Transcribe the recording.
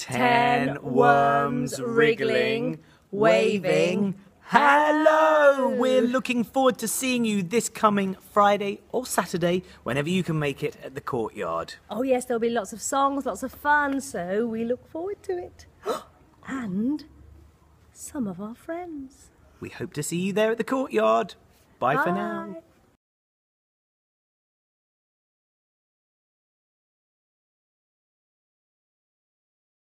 10 worms wriggling, waving. Hello! We're looking forward to seeing you this coming Friday or Saturday, whenever you can make it at the Courtyard. Oh yes, there'll be lots of songs, lots of fun, so we look forward to it. And some of our friends. We hope to see you there at the Courtyard. Bye for now.